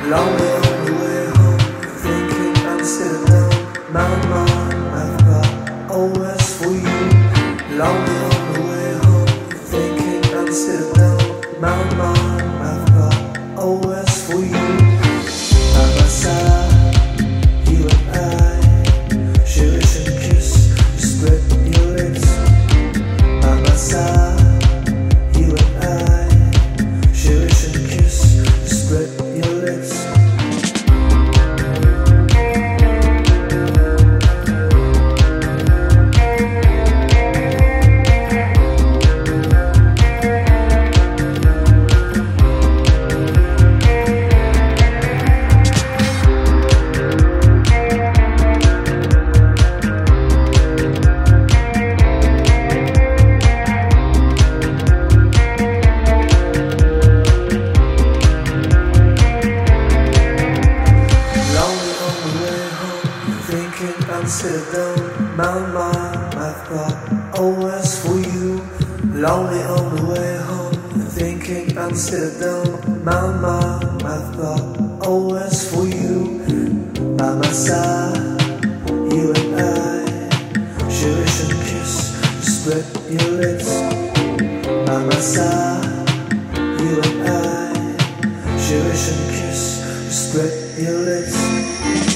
Lonely on the way home, thinking I'm still down. My mind, I've got always for you. Lonely on the way home, thinking I'm still down. My mind, I've got always for you. By my side, you and I, cherish and kiss, spread your lips. By my side, you and I, cherish and kiss, spread your lips. I'm still down, my mind, I've got always for you. Lonely on the way home, thinking I'm still down, my mind, I've got always for you. By my side, you and I, cherish and kiss, spread your lips. By my side, you and I, cherish and kiss, spread your lips.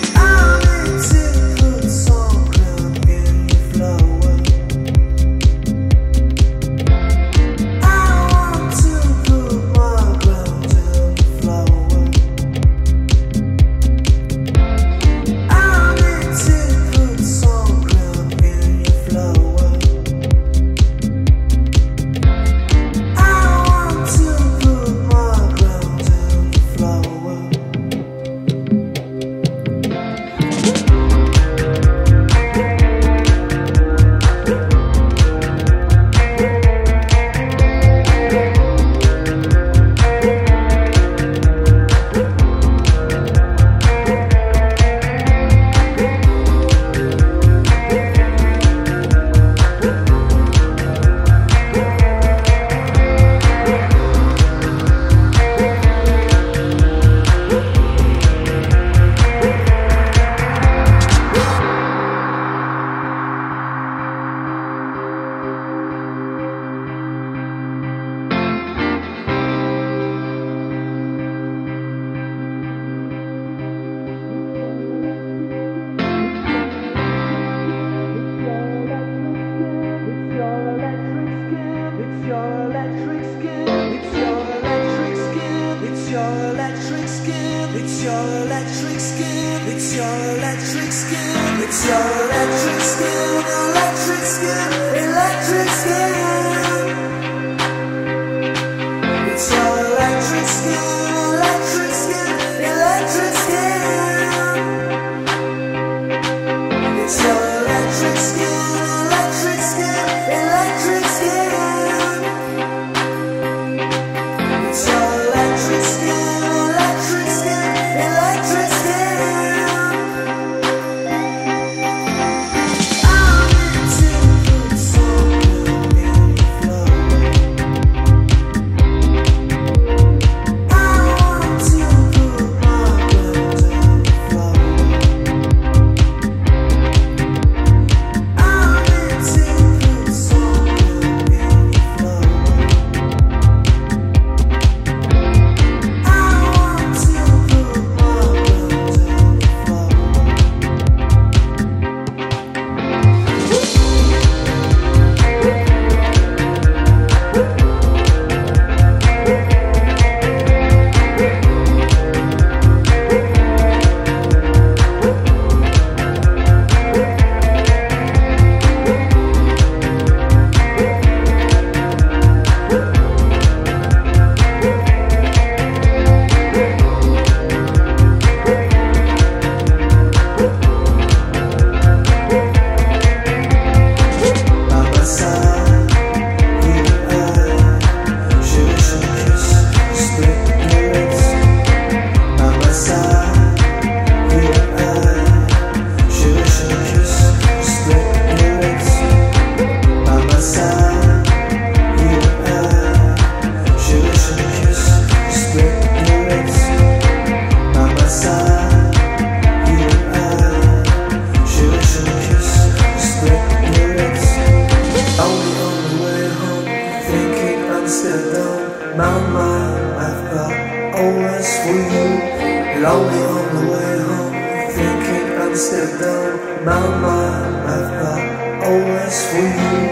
It's your electric skin, it's your electric skin, it's your electric skin, electric skin, electric skin. It's your electric skin, electric skin, electric skin. It's your electric skin, electric skin, electric skin. It's your electric skin. always for you. Lonely on the way home, thinking I'm still down. My mind, I've got always for you.